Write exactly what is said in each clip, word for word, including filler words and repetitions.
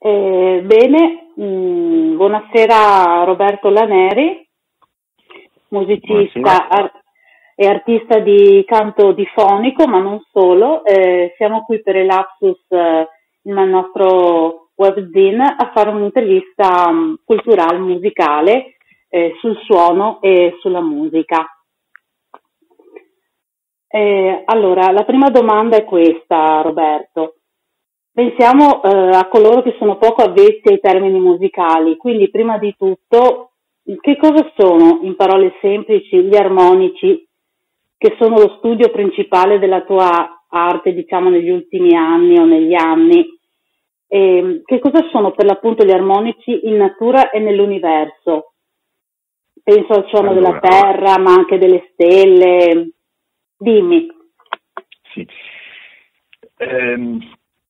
Eh, bene, mm, buonasera Roberto Laneri, musicista Buonasera. ar- e artista di canto difonico, ma non solo. Eh, siamo qui per il Lapsus, eh, il nostro webzine, a fare un'intervista mm, culturale, musicale, eh, sul suono e sulla musica. Eh, allora, la prima domanda è questa, Roberto. Pensiamo eh, a coloro che sono poco avvezzi ai termini musicali, quindi prima di tutto, che cosa sono, in parole semplici, gli armonici, che sono lo studio principale della tua arte, diciamo, negli ultimi anni o negli anni? E, che cosa sono per l'appunto gli armonici in natura e nell'universo? Penso al suono della Allora, terra, ma anche delle stelle. Dimmi. sì. Ehm,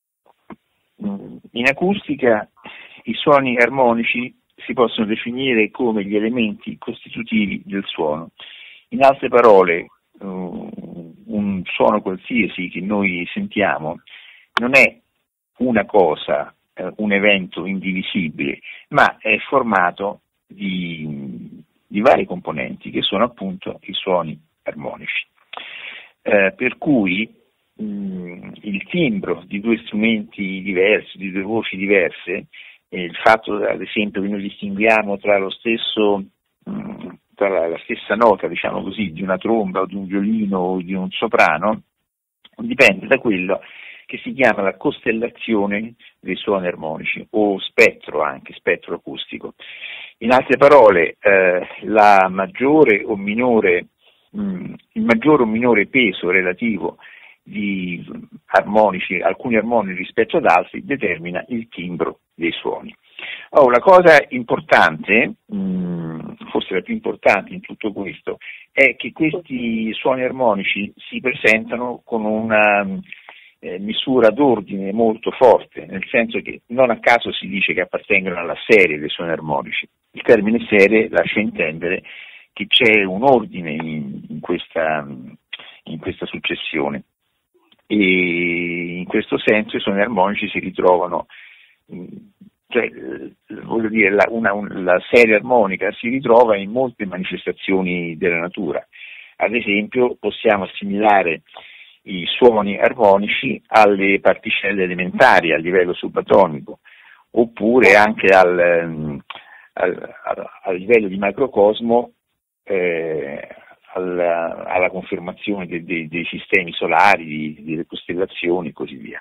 in acustica i suoni armonici si possono definire come gli elementi costitutivi del suono. In altre parole, uh, un suono qualsiasi che noi sentiamo non è una cosa, eh, un evento indivisibile, ma è formato di, di vari componenti che sono appunto i suoni armonici. Eh, per cui mh, il timbro di due strumenti diversi, di due voci diverse, eh, il fatto ad esempio che noi distinguiamo tra lo stesso mh, tra la, la stessa nota, diciamo così, di una tromba o di un violino o di un soprano, dipende da quello che si chiama la costellazione dei suoni armonici, o spettro anche, spettro acustico. In altre parole, eh, la maggiore o minore, mh, il maggiore o minore peso relativo di armonici, alcuni armonici rispetto ad altri, determina il timbro dei suoni. Oh, la cosa importante, mh, forse la più importante in tutto questo, è che questi suoni armonici si presentano con una eh, misura d'ordine molto forte, nel senso che non a caso si dice che appartengono alla serie dei suoni armonici. Il termine serie lascia intendere che c'è un ordine in, in, questa, in questa successione, e in questo senso i suoni armonici si ritrovano, cioè, voglio dire, la, una, un, la serie armonica si ritrova in molte manifestazioni della natura. Ad esempio possiamo assimilare i suoni armonici alle particelle elementari a livello subatomico, oppure anche al, al, al, al livello di macrocosmo, eh, alla, alla confermazione dei, dei, dei sistemi solari, delle costellazioni e così via.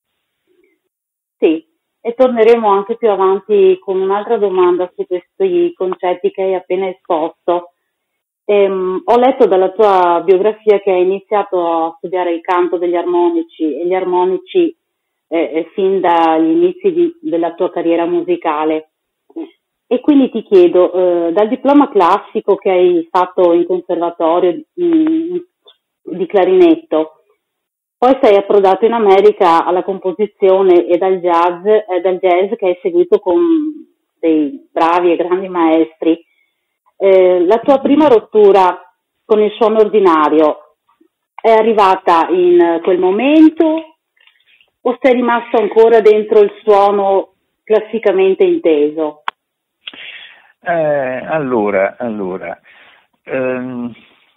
Sì, e torneremo anche più avanti con un'altra domanda su questi concetti che hai appena esposto. Ehm, ho letto dalla tua biografia che hai iniziato a studiare il canto degli armonici e gli armonici eh, fin dagli inizi di, della tua carriera musicale. E quindi ti chiedo, eh, dal diploma classico che hai fatto in conservatorio mh, di clarinetto, poi sei approdato in America alla composizione e dal jazz, eh, dal jazz che hai seguito con dei bravi e grandi maestri. Eh, la tua prima rottura con il suono ordinario è arrivata in quel momento o sei rimasto ancora dentro il suono classicamente inteso? Eh, allora, allora ehm,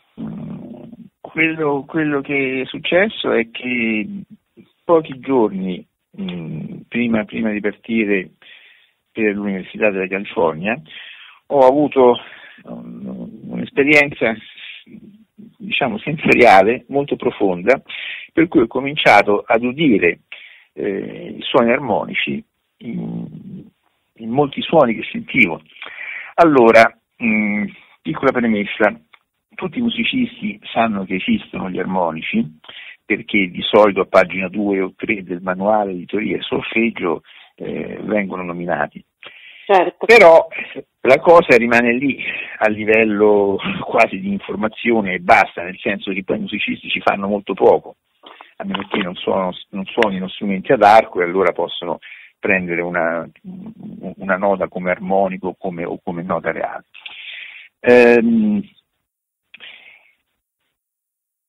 quello, quello che è successo è che pochi giorni mh, prima, prima di partire per l'Università della California ho avuto um, un'esperienza, diciamo, sensoriale molto profonda, per cui ho cominciato ad udire eh, i suoni armonici in, in molti suoni che sentivo. Allora, mh, piccola premessa, tutti i musicisti sanno che esistono gli armonici, perché di solito a pagina due o tre del manuale di teoria e solfeggio eh, vengono nominati. Certo. Però la cosa rimane lì a livello quasi di informazione e basta, nel senso che poi i musicisti ci fanno molto poco, a meno che non, suono, non suonino strumenti ad arco, e allora possono prendere una, una nota come armonico o come, o come nota reale. Ehm,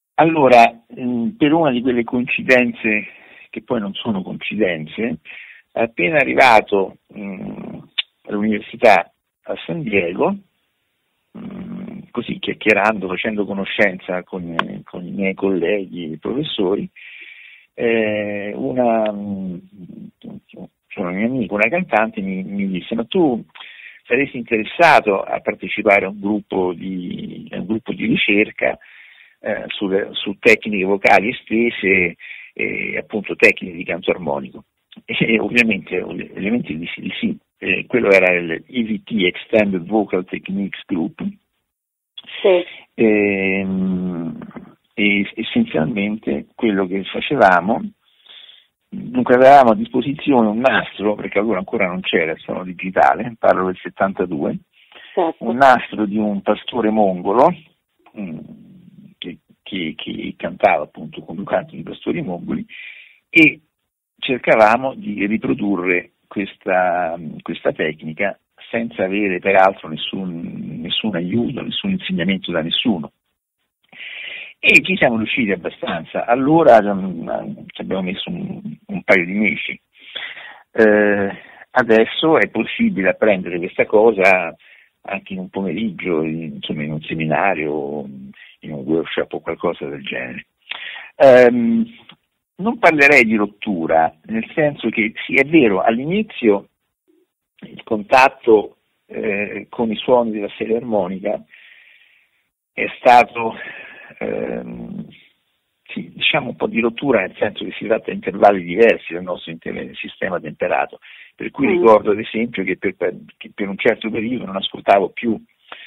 allora, per una di quelle coincidenze che poi non sono coincidenze, Appena arrivato mh, all'università a San Diego, mh, così chiacchierando, facendo conoscenza con, con i miei colleghi e professori, eh, una, mh, una mia amica, una cantante, mi, mi disse: ma tu saresti interessato a partecipare a un gruppo di, a un gruppo di ricerca eh, su, su tecniche vocali estese e appunto tecniche di canto armonico? E ovviamente, ovviamente dissi di sì. Eh, quello era il E V T, Extended Vocal Techniques Group. Sì. E, e essenzialmente quello che facevamo, dunque avevamo a disposizione un nastro, perché allora ancora non c'era il suono digitale, parlo del settantadue, Certo. un nastro di un pastore mongolo mh, che, che, che cantava appunto come canto di pastori mongoli, e cercavamo di riprodurre questa, questa tecnica senza avere peraltro nessun, nessun aiuto, nessun insegnamento da nessuno. E ci siamo riusciti abbastanza. Allora ci abbiamo messo un, un paio di mesi. Eh, adesso è possibile apprendere questa cosa anche in un pomeriggio, in, insomma in un seminario, in un workshop o qualcosa del genere. Um, non parlerei di rottura, nel senso che sì, è vero, all'inizio il contatto eh, con i suoni della serie armonica è stato ehm, sì, diciamo un po' di rottura, nel senso che si tratta di intervalli diversi dal nostro inter- sistema temperato, per cui mm. ricordo ad esempio che per, che per un certo periodo non ascoltavo più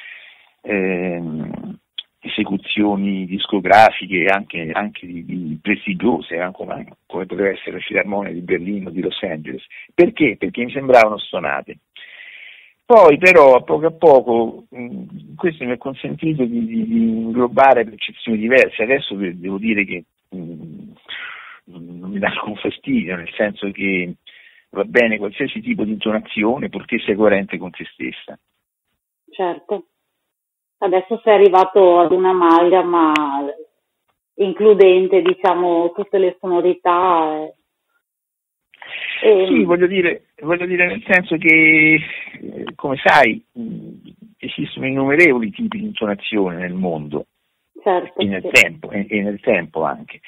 ehm, esecuzioni discografiche anche, anche di, di prestigiose, anche come, come poteva essere la Filarmonia di Berlino o di Los Angeles. Perché? Perché mi sembravano stonate. Poi però a poco a poco mh, questo mi ha consentito di, di, di inglobare percezioni diverse. Adesso devo dire che mh, non mi dà alcun fastidio, nel senso che va bene qualsiasi tipo di intonazione purché sia coerente con se stessa. Certo. Adesso sei arrivato ad un'amalgama includente, diciamo, tutte le sonorità. E... Sì, voglio dire, voglio dire nel senso che, come sai, esistono innumerevoli tipi di intonazione nel mondo, certo, e nel sì. tempo, e, e nel tempo anche.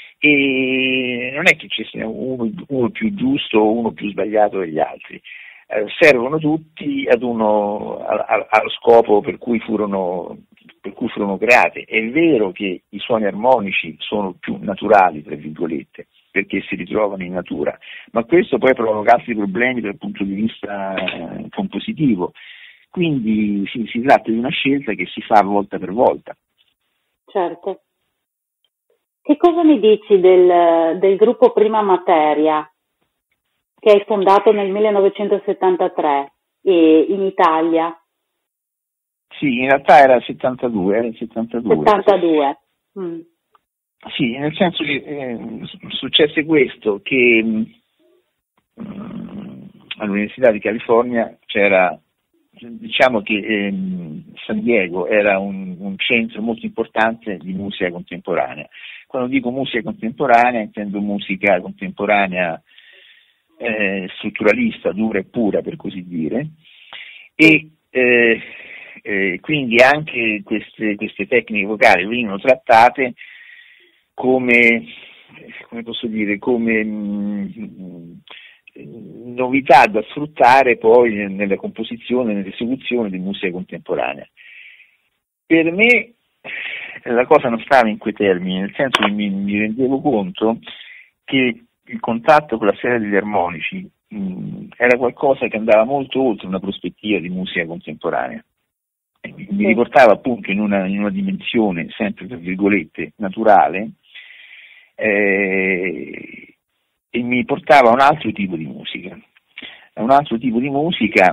E non è che ci sia uno, uno più giusto o uno più sbagliato degli altri. Eh, servono tutti ad uno, a, a, allo scopo per cui furono per cui furono create. È vero che i suoni armonici sono più naturali, tra virgolette, perché si ritrovano in natura, ma questo poi provoca altri problemi dal punto di vista eh, compositivo. Quindi sì, si tratta di una scelta che si fa volta per volta. Certo. Che cosa mi dici del, del gruppo Prima Materia, che hai fondato nel millenovecentosettantatré e in Italia? Sì, in realtà era il settantadue, era il settantadue. settantadue. Mm. Sì, nel senso che eh, successe questo, che mh, all'Università di California c'era, diciamo che eh, San Diego era un, un centro molto importante di musica contemporanea. Quando dico musica contemporanea intendo musica contemporanea eh, strutturalista, dura e pura per così dire, e eh, eh, quindi anche queste, queste tecniche vocali venivano trattate come, come posso dire, come mh, novità da sfruttare poi nella composizione, nell'esecuzione di musica contemporanea. Per me la cosa non stava in quei termini, nel senso che mi, mi rendevo conto che il contatto con la serie degli armonici mh, era qualcosa che andava molto oltre una prospettiva di musica contemporanea. E mi, mi riportava appunto in una, in una dimensione, sempre tra virgolette, naturale, eh, e mi portava a un altro tipo di musica, a un altro tipo di musica,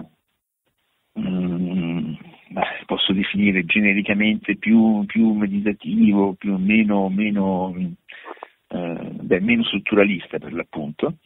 mh, posso definire genericamente più, più meditativo, più meno, meno, eh, beh, meno strutturalista per l'appunto,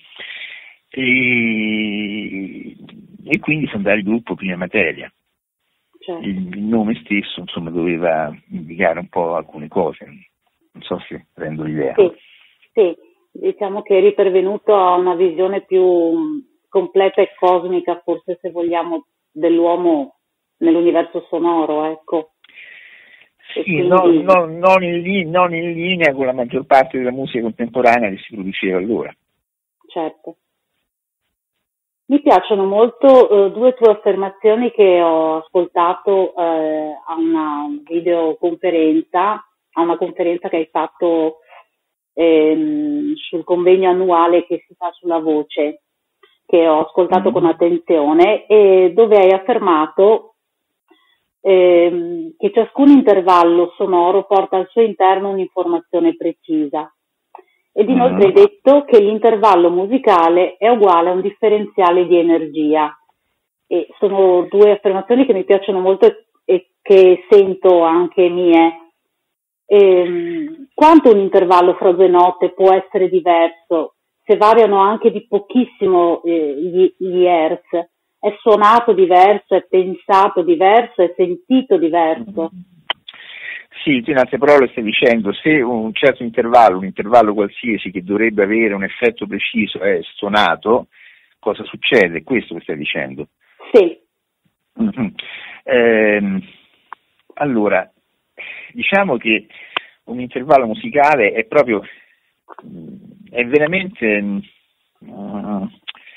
e, e quindi fondare il gruppo Prima Materia. Certo. Il, il nome stesso insomma doveva indicare un po' alcune cose, non so se rendo l'idea. Sì, sì. Diciamo che eri pervenuto a una visione più completa e cosmica, forse se vogliamo, dell'uomo nell'universo sonoro, ecco. Sì, quindi... non, non, non, in li, non in linea con la maggior parte della musica contemporanea che si produceva allora. Certo. Mi piacciono molto uh, due tue affermazioni che ho ascoltato uh, a una videoconferenza, a una conferenza che hai fatto ehm, sul convegno annuale che si fa sulla voce, che ho ascoltato mm. con attenzione, e dove hai affermato ehm, che ciascun intervallo sonoro porta al suo interno un'informazione precisa. Ed inoltre hai detto che l'intervallo musicale è uguale a un differenziale di energia. E sono due affermazioni che mi piacciono molto e, e che sento anche mie. E, quanto un intervallo fra due note può essere diverso, se variano anche di pochissimo eh, gli, gli hertz? È suonato diverso, è pensato diverso, è sentito diverso? Sì, tu in altre parole stai dicendo, se un certo intervallo, un intervallo qualsiasi che dovrebbe avere un effetto preciso è suonato, cosa succede? Questo che stai dicendo? Sì. Mm-hmm. Eh, allora, diciamo che un intervallo musicale è proprio, è veramente, uh,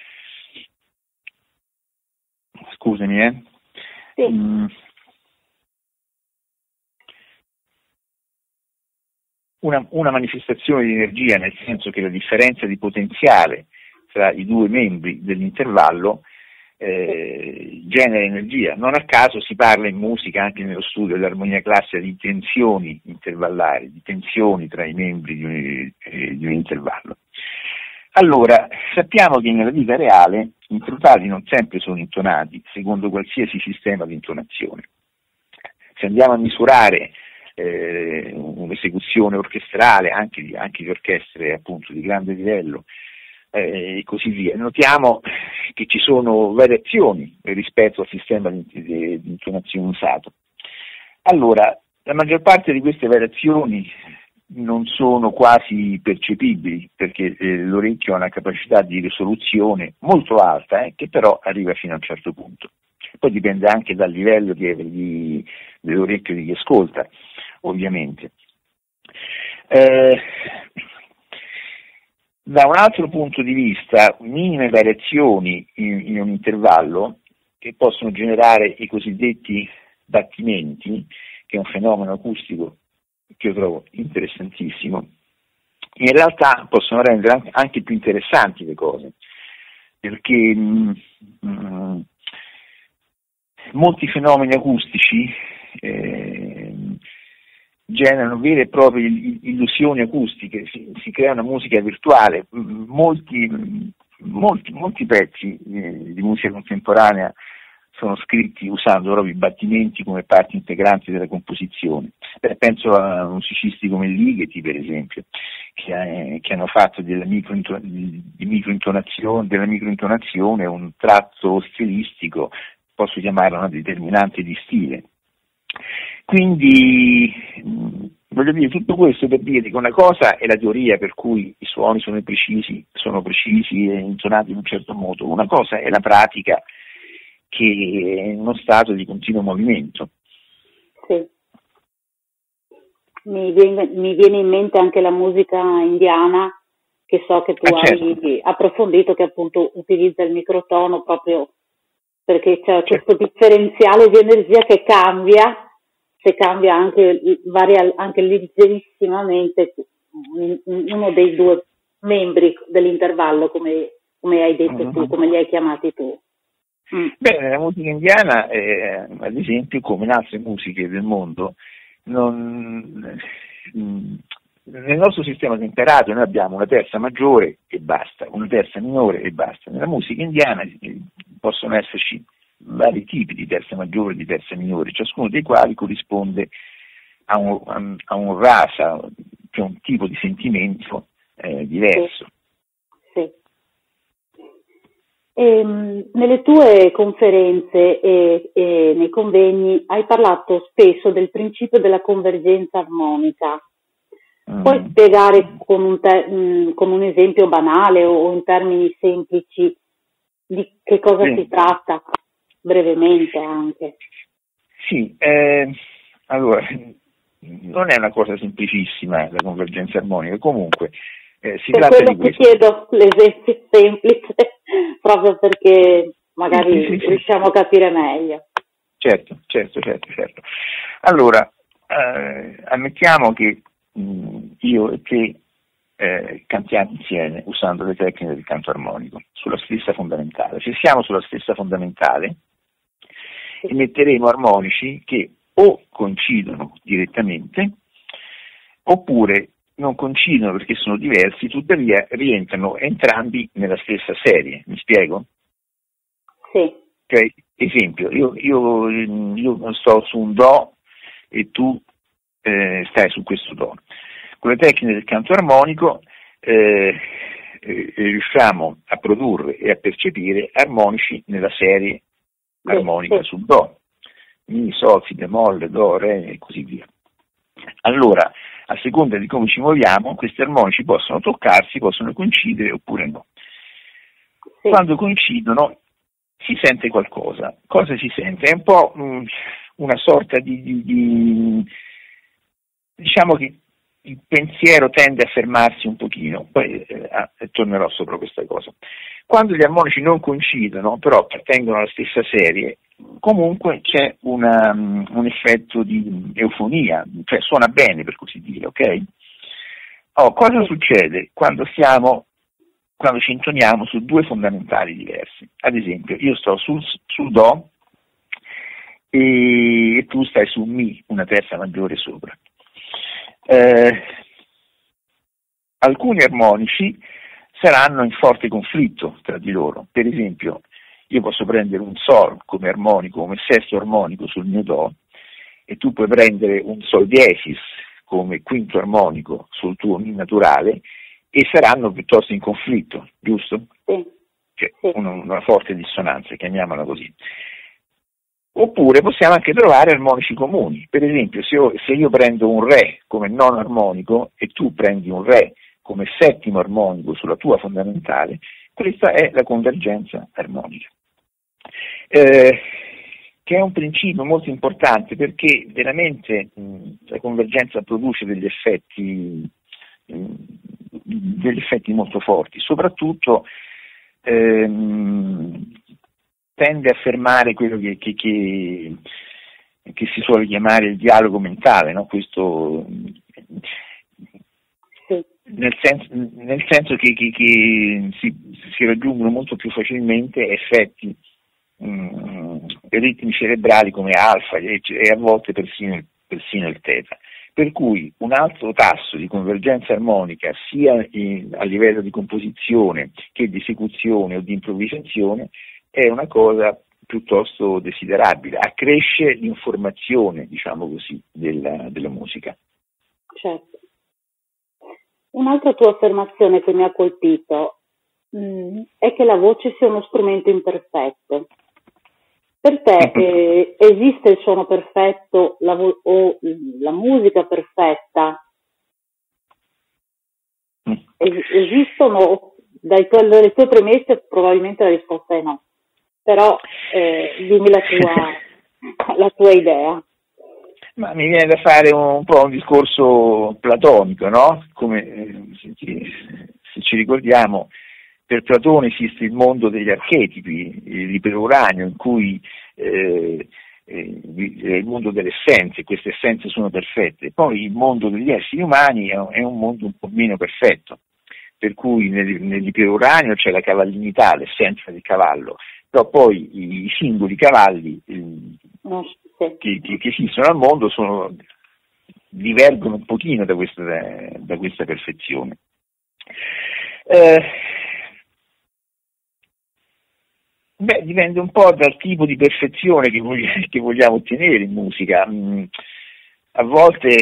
scusami, eh? Sì. Mm, Una, una manifestazione di energia, nel senso che la differenza di potenziale tra i due membri dell'intervallo eh, genera energia. Non a caso si parla in musica, anche nello studio dell'armonia classica, di tensioni intervallari, di tensioni tra i membri di un, eh, di un intervallo. Allora, sappiamo che nella vita reale gli intervalli non sempre sono intonati secondo qualsiasi sistema di intonazione. Se andiamo a misurare Eh, un'esecuzione orchestrale, anche di, anche di orchestre appunto di grande livello eh, e così via, notiamo che ci sono variazioni rispetto al sistema di, di, di intonazione usato. Allora, la maggior parte di queste variazioni non sono quasi percepibili, perché eh, l'orecchio ha una capacità di risoluzione molto alta, eh, che però arriva fino a un certo punto. Poi dipende anche dal livello di, di, dell'orecchio di chi ascolta, ovviamente. Eh, da un altro punto di vista, minime variazioni in, in un intervallo che possono generare i cosiddetti battimenti, che è un fenomeno acustico che io trovo interessantissimo, in realtà possono rendere anche più interessanti le cose, perché mh, mh, molti fenomeni acustici eh, generano vere e proprie illusioni acustiche, si, si crea una musica virtuale. Molti, molti, molti pezzi eh, di musica contemporanea sono scritti usando proprio i battimenti come parte integrante della composizione. Beh, penso a musicisti come Ligeti, per esempio, che, eh, che hanno fatto della microinto- di microintonazione, della microintonazione un tratto stilistico, posso chiamarla una determinante di stile. Quindi, mh, voglio dire, tutto questo per dire che una cosa è la teoria per cui i suoni sono precisi, sono precisi e intonati in un certo modo, una cosa è la pratica, che è in uno stato di continuo movimento. Sì. Mi viene, mi viene in mente anche la musica indiana, che so che tu ah, certo. hai approfondito, che appunto utilizza il microtono proprio perché c'è questo certo. differenziale di energia che cambia, se cambia anche, varia anche leggerissimamente uno dei due membri dell'intervallo, come, come hai detto mm-hmm. tu, come li hai chiamati tu. Mm. Beh, nella musica indiana, eh, ad esempio, come in altre musiche del mondo, non, mh, nel nostro sistema temperato noi abbiamo una terza maggiore e basta, una terza minore e basta. Nella musica indiana eh, possono esserci vari tipi di terza maggiore e di terza minore, ciascuno dei quali corrisponde a un, a, a un rasa, cioè un tipo di sentimento eh, diverso. Sì. E, nelle tue conferenze e, e nei convegni hai parlato spesso del principio della convergenza armonica. Mm. Puoi spiegare con un, te- con un esempio banale o in termini semplici di che cosa Sì. si tratta, brevemente anche. Sì, eh, allora, non è una cosa semplicissima la convergenza armonica, comunque eh, si Per tratta quello di ti questo. chiedo l'esempio semplice, proprio perché magari Sì, sì, sì, riusciamo a capire meglio. Certo, certo, certo, certo. Allora, eh, ammettiamo che mh, io e te eh, cantiamo insieme usando le tecniche del canto armonico, sulla stessa fondamentale. Se siamo sulla stessa fondamentale, emetteremo armonici che o coincidono direttamente, oppure non coincidono perché sono diversi, tuttavia rientrano entrambi nella stessa serie. Mi spiego? Sì. Cioè, esempio, io, io, io sto su un Do e tu eh, stai su questo Do. Con le tecniche del canto armonico eh, eh, riusciamo a produrre e a percepire armonici nella serie armonica sì. sul Do. Mi, Sol, Si bemolle, Do, Re e così via. Allora, a seconda di come ci muoviamo, questi armonici possono toccarsi, possono coincidere oppure no. Sì. Quando coincidono si sente qualcosa. Cosa si sente? È un po' mh, una sorta di, di, di... diciamo che il pensiero tende a fermarsi un pochino, poi eh, tornerò sopra questa cosa. Quando gli armonici non coincidono, però appartengono alla stessa serie, comunque c'è una, um, un effetto di eufonia, cioè suona bene per così dire, ok? Oh, cosa succede quando siamo quando ci intoniamo su due fondamentali diversi? Ad esempio, io sto sul, sul Do e, e tu stai su Mi, una terza maggiore sopra. Eh, alcuni armonici saranno in forte conflitto tra di loro. Per esempio, io posso prendere un Sol come armonico, come sesto armonico sul mio Do, e tu puoi prendere un Sol diesis come quinto armonico sul tuo Mi naturale, e saranno piuttosto in conflitto, giusto? Sì. Cioè, sì. una, una forte dissonanza, chiamiamola così. Oppure possiamo anche trovare armonici comuni. Per esempio, se io, se io prendo un Re come nono armonico e tu prendi un Re come settimo armonico sulla tua fondamentale, questa è la convergenza armonica. Eh, che è un principio molto importante perché veramente mh, la convergenza produce degli effetti degli effetti molto forti, soprattutto ehm, tende a fermare quello che, che, che, che si suole chiamare il dialogo mentale, no? Questo, sì. nel, senso, nel senso che, che, che si, si raggiungono molto più facilmente effetti mh, ritmi cerebrali come alfa e, e a volte persino, persino il teta. Per cui un alto tasso di convergenza armonica sia in, a livello di composizione che di esecuzione o di improvvisazione è una cosa piuttosto desiderabile, accresce l'informazione, diciamo così, della, della musica. Certo. Un'altra tua affermazione che mi ha colpito mh, è che la voce sia uno strumento imperfetto. Per te eh, esiste il suono perfetto la vo- o la musica perfetta? Es- esistono? Dai tuoi, dalle tue premesse probabilmente la risposta è no, però eh, dimmi la tua, la tua idea. Ma mi viene da fare un, un po' un discorso platonico, no? Come eh, se, ci, se ci ricordiamo, per Platone esiste il mondo degli archetipi, l'iperuranio, in cui eh, eh, è il mondo delle essenze, queste essenze sono perfette. Poi il mondo degli esseri umani è un, è un mondo un po' meno perfetto, per cui nel, nell'iperuranio c'è la cavallinità, l'essenza del cavallo, però poi i, i singoli cavalli eh, No, sì. che, che, che esistono al mondo sono, divergono un pochino da questa, da, da questa perfezione. Eh, Beh, dipende un po' dal tipo di perfezione che vogliamo, che vogliamo ottenere in musica. Mm, a volte,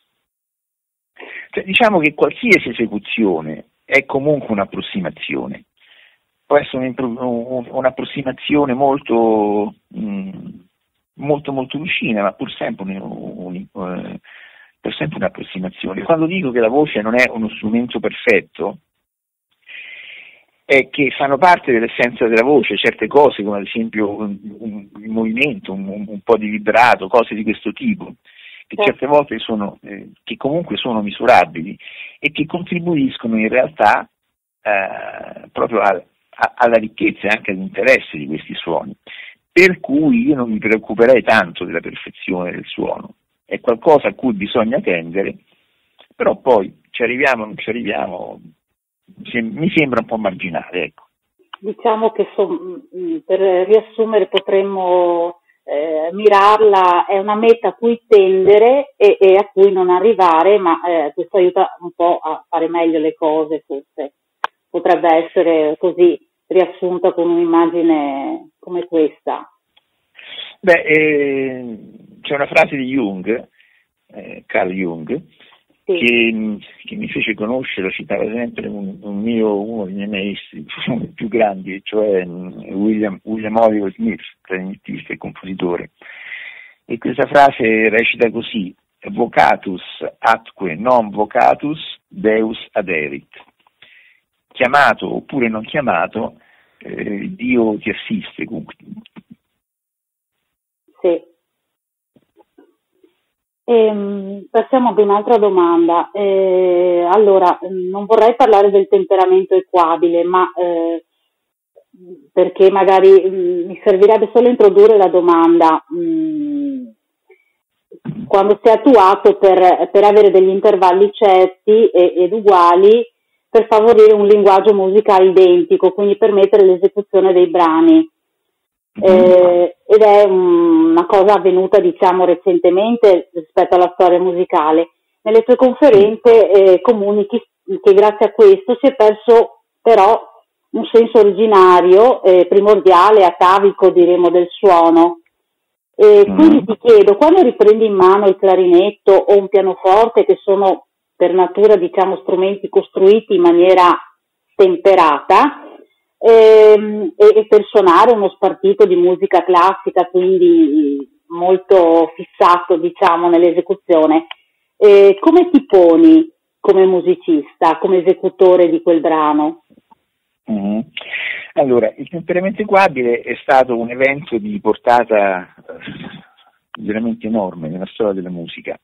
cioè, diciamo che qualsiasi esecuzione è comunque un'approssimazione. Può essere un'approssimazione molto, mm, molto, molto vicina, ma pur sempre, un, un, eh, pur sempre un'approssimazione. Quando dico che la voce non è uno strumento perfetto, è che fanno parte dell'essenza della voce, certe cose come ad esempio un, un, un movimento, un, un po' di vibrato, cose di questo tipo, che certe volte sono, eh, che comunque sono misurabili e che contribuiscono in realtà eh, proprio a, a, alla ricchezza e anche all'interesse di questi suoni. Per cui io non mi preoccuperei tanto della perfezione del suono, è qualcosa a cui bisogna tendere, però poi ci arriviamo o non ci arriviamo, mi sembra un po' marginale, ecco. Diciamo che so, per riassumere potremmo eh, mirarla, è una meta a cui tendere e, e a cui non arrivare, ma eh, questo aiuta un po' a fare meglio le cose, forse potrebbe essere così riassunta con un'immagine come questa. Beh, eh, c'è una frase di Jung, eh, Carl Jung, sì. che, che mi fece conoscere, lo citava sempre un, un mio, uno dei miei maestri più grandi, cioè William, William Oliver Smith, clarinettista e compositore. E questa frase recita così: vocatus atque non vocatus Deus aderit. Chiamato oppure non chiamato, eh, Dio ti assiste. Sì. E, passiamo ad un'altra domanda. Eh, allora, non vorrei parlare del temperamento equabile, ma eh, perché magari mh, mi servirebbe solo introdurre la domanda. Mh, quando si è attuato per, per avere degli intervalli certi e, ed uguali per favorire un linguaggio musicale identico, quindi permettere l'esecuzione dei brani. Eh, ed è um, una cosa avvenuta, diciamo, recentemente rispetto alla storia musicale. Nelle tue conferenze eh, comunichi che grazie a questo si è perso però un senso originario, eh, primordiale, atavico diremo, del suono. E quindi ti chiedo, quando riprendi in mano il clarinetto o un pianoforte, che sono per natura, diciamo, strumenti costruiti in maniera temperata, ehm, e, e per suonare uno spartito di musica classica, quindi molto fissato, diciamo, nell'esecuzione, eh, come ti poni come musicista, come esecutore di quel brano? Mm-hmm. Allora, il temperamento equabile è stato un evento di portata eh, veramente enorme nella storia della musica.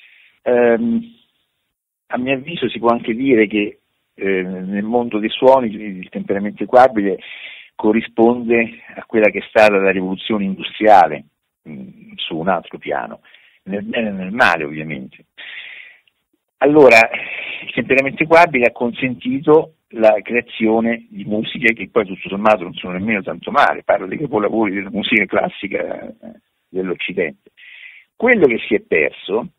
Um, a mio avviso si può anche dire che eh, nel mondo dei suoni il temperamento equabile corrisponde a quella che è stata la rivoluzione industriale mh, su un altro piano, nel bene e nel male ovviamente. Allora, il temperamento equabile ha consentito la creazione di musiche che poi tutto sommato non sono nemmeno tanto male, parlo dei capolavori della musica classica dell'Occidente. Quello che si è perso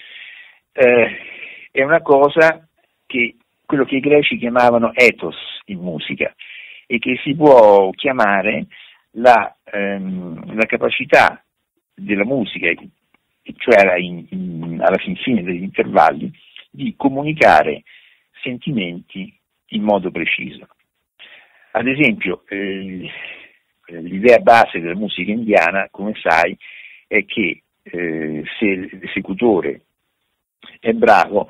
eh, è una cosa che, quello che i greci chiamavano ethos in musica e che si può chiamare la, ehm, la capacità della musica, cioè in, in, alla fin fine degli intervalli, di comunicare sentimenti in modo preciso. Ad esempio, eh, l'idea base della musica indiana, come sai, è che eh, se l'esecutore è bravo,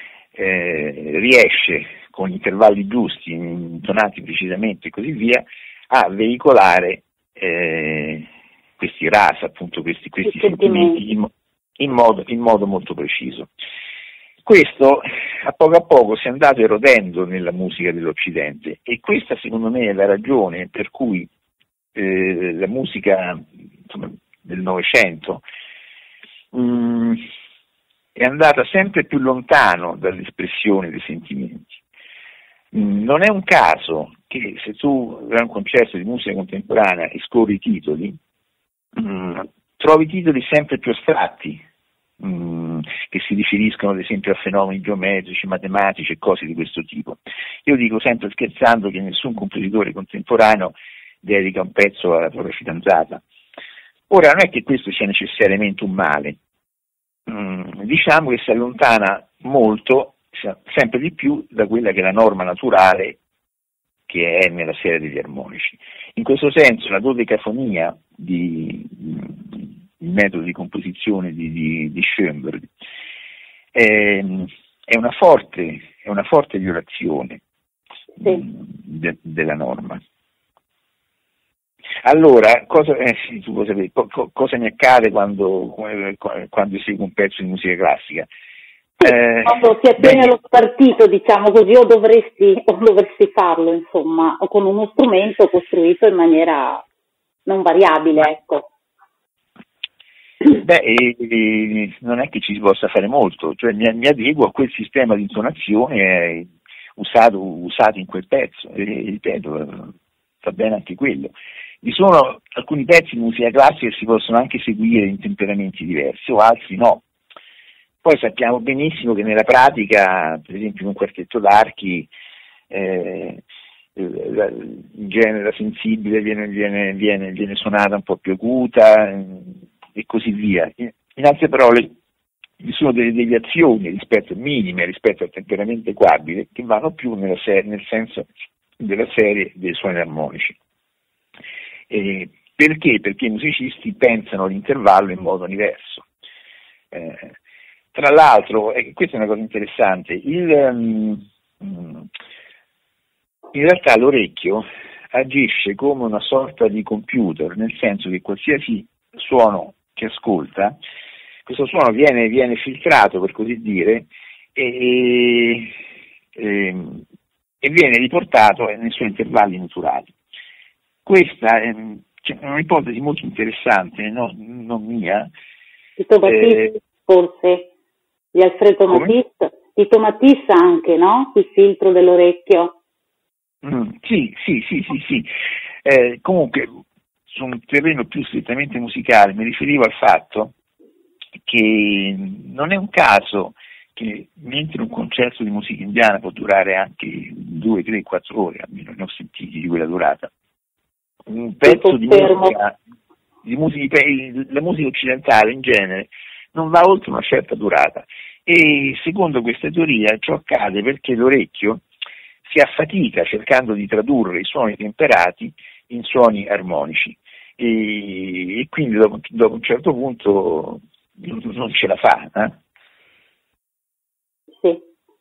eh, riesce con intervalli giusti, intonati precisamente e così via, a veicolare eh, questi rasa, appunto questi, questi sentimenti in, in, modo, in modo molto preciso. Questo a poco a poco si è andato erodendo nella musica dell'Occidente e questa secondo me è la ragione per cui eh, la musica insomma, del Novecento mh, è andata sempre più lontano dall'espressione dei sentimenti. Mh, non è un caso che se tu vai a un concerto di musica contemporanea e scorri i titoli, mh, trovi titoli sempre più astratti, mh, che si riferiscono ad esempio a fenomeni geometrici, matematici e cose di questo tipo. Io dico sempre scherzando che nessun compositore contemporaneo dedica un pezzo alla propria fidanzata. Ora non è che questo sia necessariamente un male, mm, diciamo che si allontana molto, sempre di più, da quella che è la norma naturale che è nella serie degli armonici. In questo senso la dodecafonia, di, il metodo di composizione di, di, di Schoenberg, è, è, una forte, è una forte violazione sì. de, della norma. Allora, cosa, eh, sì, tu puoi sapere, co, co, cosa mi accade quando, quando eseguo un pezzo di musica classica? Sì, Eh, quando ti attieni allo spartito, diciamo così, o dovresti, o dovresti farlo, insomma, o con uno strumento costruito in maniera non variabile, ecco. Beh, e, e, non è che ci si possa fare molto, cioè mi, mi adeguo a quel sistema di intonazione eh, usato, usato in quel pezzo, e ripeto, va bene anche quello. Vi sono alcuni pezzi di musica classica che si possono anche seguire in temperamenti diversi, o altri no. Poi sappiamo benissimo che nella pratica, per esempio in un quartetto d'archi, eh, in genere la sensibile viene, viene, viene, viene suonata un po' più acuta e così via. In altre parole, vi sono delle deviazioni rispetto minime rispetto al temperamento equabile che vanno più nella serie, nel senso della serie dei suoni armonici. Eh, perché? Perché i musicisti pensano l'intervallo in modo diverso. Eh, tra l'altro, e questa è una cosa interessante, il, um, in realtà l'orecchio agisce come una sorta di computer, nel senso che qualsiasi suono che ascolta, questo suono viene, viene filtrato, per così dire, e, e, e viene riportato nei suoi intervalli naturali. Questa è, cioè, è un'ipotesi molto interessante, no, non mia. Tito Matisse, eh, forse, di Alfredo Matisse, Tito Matisse anche, no? Il filtro dell'orecchio. Mm, sì, sì, sì, sì, sì. Eh, comunque, su un terreno più strettamente musicale, mi riferivo al fatto che non è un caso che mentre un concerto di musica indiana può durare anche due, tre, quattro ore, almeno ne ho sentiti di quella durata, un pezzo di musica, di musica, la musica occidentale in genere non va oltre una certa durata, e secondo questa teoria ciò accade perché l'orecchio si affatica cercando di tradurre i suoni temperati in suoni armonici e, e quindi dopo, dopo un certo punto non ce la fa. Eh? Sì.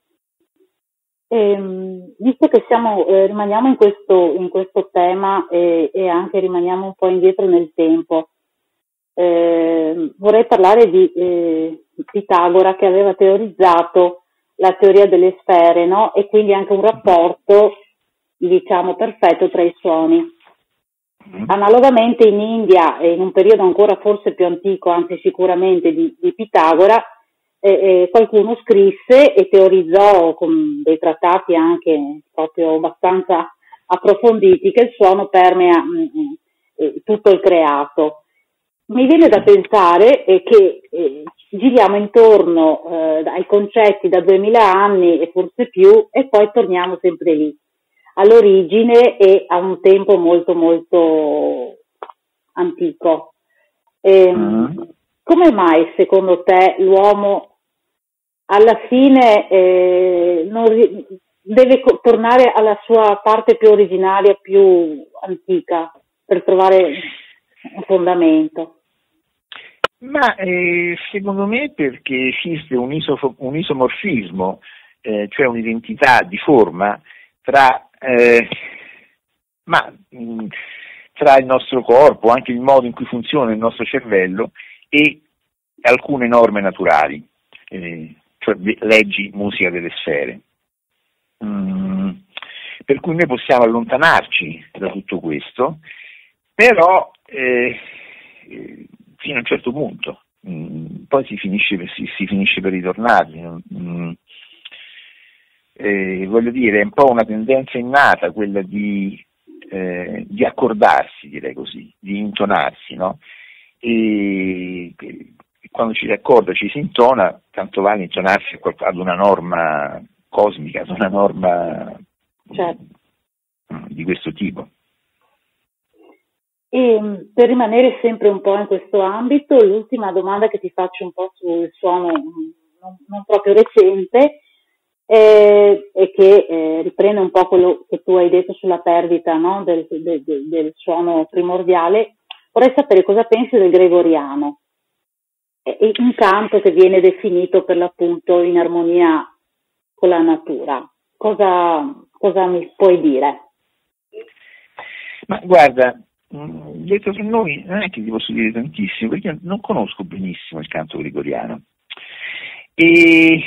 Ehm, visto che siamo, eh, rimaniamo in questo, in questo tema e, e anche rimaniamo un po' indietro nel tempo, eh, vorrei parlare di eh, Pitagora, che aveva teorizzato la teoria delle sfere, no? E quindi anche un rapporto, diciamo, perfetto tra i suoni. Analogamente in India, e in un periodo ancora forse più antico, anzi sicuramente di, di Pitagora, eh, eh, qualcuno scrisse e teorizzò con dei trattati anche proprio abbastanza approfonditi che il suono permea mh, eh, tutto il creato. Mi viene da pensare eh, che eh, giriamo intorno eh, ai concetti da duemila anni e forse più, e poi torniamo sempre lì, all'origine e a un tempo molto molto antico. E, mm. Come mai secondo te l'uomo alla fine eh, non ri- deve co- tornare alla sua parte più originaria, più antica, per trovare un fondamento? Ma eh, secondo me perché esiste un, isofo- un isomorfismo, eh, cioè un'identità di forma tra, eh, ma, mh, tra il nostro corpo, anche il modo in cui funziona il nostro cervello e alcune norme naturali, eh, cioè leggi musica delle sfere. Mm, per cui noi possiamo allontanarci da tutto questo, però eh, fino a un certo punto, mm, poi si finisce, si, si finisce per ritornarli. Mm, eh, voglio dire, è un po' una tendenza innata quella di, eh, di accordarsi, direi così, di intonarsi, no? E, e quando ci si accorda, ci si intona, tanto vale intonarsi ad una norma cosmica, ad una norma, certo, di questo tipo. E per rimanere sempre un po' in questo ambito, l'ultima domanda che ti faccio un po' sul suono non, non proprio recente eh, e che eh, riprende un po' quello che tu hai detto sulla perdita, no? del, del, del suono primordiale. Vorrei sapere cosa pensi del gregoriano, e un canto che viene definito per l'appunto in armonia con la natura. Cosa, cosa mi puoi dire? Ma guarda, mh, detto tra noi non è che ti posso dire tantissimo, perché io non conosco benissimo il canto gregoriano. E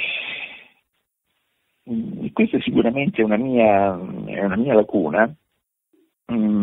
mh, questa sicuramente è una mia, è una mia lacuna. Mm,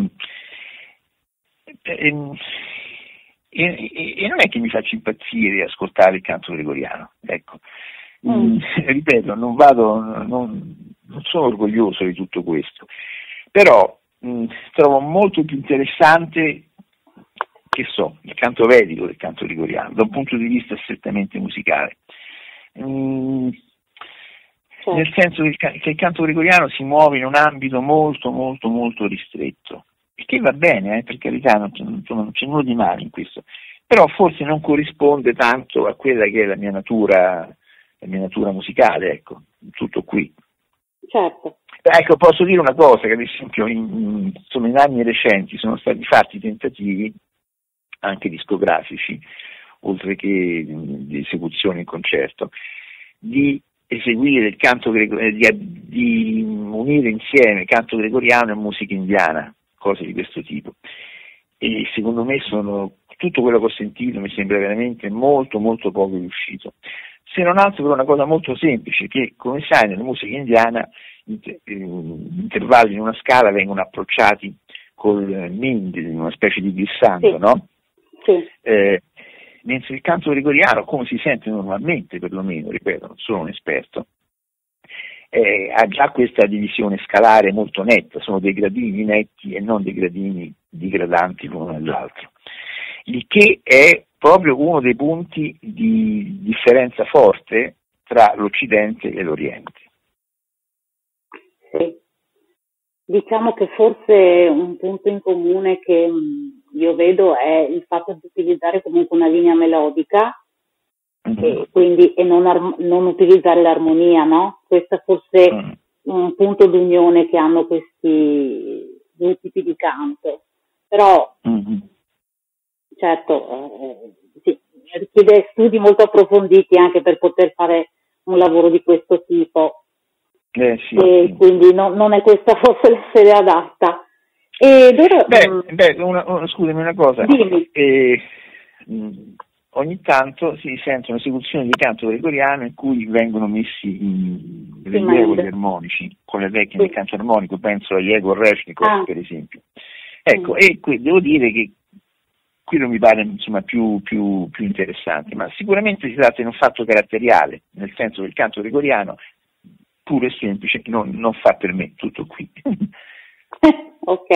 e, e, e non è che mi faccia impazzire ascoltare il canto gregoriano, ecco. Mm. Mm, ripeto, non vado, non, non sono orgoglioso di tutto questo, però mh, trovo molto più interessante, che so, il canto vedico del canto gregoriano, da un punto di vista strettamente musicale. Mm, nel senso che il, che il canto gregoriano si muove in un ambito molto molto molto ristretto, il che va bene, eh, per carità, non, insomma, non c'è nulla di male in questo, però forse non corrisponde tanto a quella che è la mia natura, la mia natura musicale, ecco, tutto qui. Certo. Ecco, posso dire una cosa, che ad esempio in, insomma, in anni recenti sono stati fatti tentativi, anche discografici, oltre che di esecuzioni in concerto, di eseguire il canto gregoriano, di, di unire insieme canto gregoriano e musica indiana, cose di questo tipo. E secondo me sono, tutto quello che ho sentito mi sembra veramente molto molto poco riuscito. Se non altro per una cosa molto semplice, che come sai nella musica indiana gli intervalli in una scala vengono approcciati col mind, una specie di glissando, sì. no? Sì. Eh, mentre il canto gregoriano, come si sente normalmente perlomeno, ripeto, non sono un esperto, eh, ha già questa divisione scalare molto netta, sono dei gradini netti e non dei gradini digradanti l'uno nell'altro, il che è proprio uno dei punti di differenza forte tra l'Occidente e l'Oriente. Sì. Diciamo che forse un punto in comune che io vedo è il fatto di utilizzare comunque una linea melodica mm-hmm. e quindi e non, arm- non utilizzare l'armonia, no? Questo forse mm. un punto d'unione che hanno questi due tipi di canto. Però mm-hmm. certo eh, sì, richiede studi molto approfonditi anche per poter fare un lavoro di questo tipo. Eh, sì, e sì. Quindi no, non è questa forse la sede adatta. E loro, beh, mh, beh una, una, scusami una cosa, eh, mh, ogni tanto si sentono esecuzioni di canto gregoriano in cui vengono messi in rilievo gli armonici con le tecniche sì. del canto armonico, penso a Yegor Rezhnikov ah. per esempio. Ecco, mm. e qui devo dire che quello mi pare insomma più, più, più interessante, ma sicuramente si tratta di un fatto caratteriale, nel senso che il canto gregoriano puro e semplice non, non fa per me, tutto qui. Ok,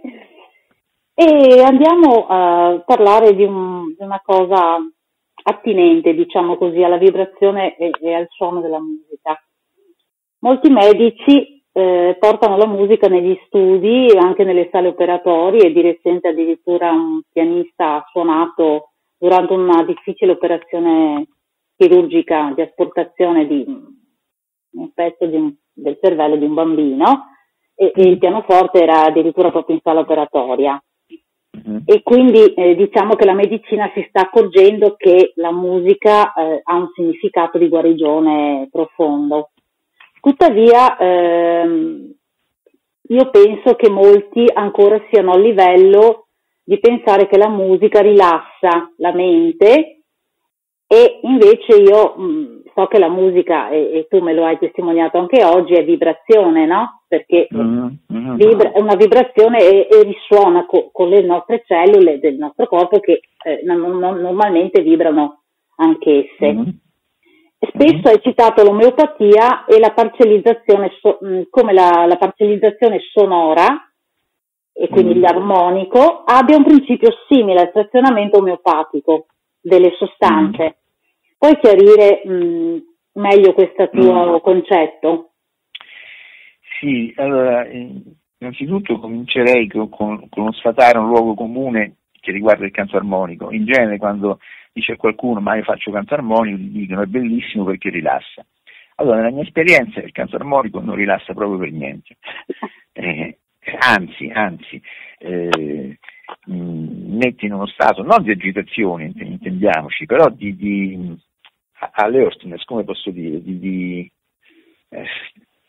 e andiamo a parlare di, un, di una cosa attinente, diciamo così, alla vibrazione e, e al suono della musica. Molti medici eh, portano la musica negli studi, anche nelle sale operatorie, di recente addirittura un pianista ha suonato durante una difficile operazione chirurgica di asportazione di un pezzo di un, del cervello di un bambino e, e il pianoforte era addirittura proprio in sala operatoria. Mm-hmm. E quindi eh, diciamo che la medicina si sta accorgendo che la musica eh, ha un significato di guarigione profondo. Tuttavia ehm, io penso che molti ancora siano a livello di pensare che la musica rilassa la mente, e invece io mh, so che la musica, e, e tu me lo hai testimoniato anche oggi, è vibrazione, no? Perché mm-hmm. vibra, è una vibrazione e, e risuona co, con le nostre cellule del nostro corpo che eh, non, non, normalmente vibrano anch'esse. Mm-hmm. Spesso hai citato l'omeopatia e la parcellizzazione, so, mh, come la, la parcellizzazione sonora, e quindi mm. l'armonico, abbia un principio simile al frazionamento omeopatico delle sostanze. Mm. Puoi chiarire mh, meglio questo tuo mm. concetto? Sì, allora, innanzitutto comincerei con, con, con sfatare un luogo comune che riguarda il canto armonico. In genere quando dice a qualcuno ma io faccio canto armonico, gli dicono è bellissimo perché rilassa. Allora, nella mia esperienza il canto armonico non rilassa proprio per niente. Eh, anzi, anzi, eh, mh, metti in uno stato non di agitazione, intendiamoci, però di, di alertness, come posso dire, di, di eh,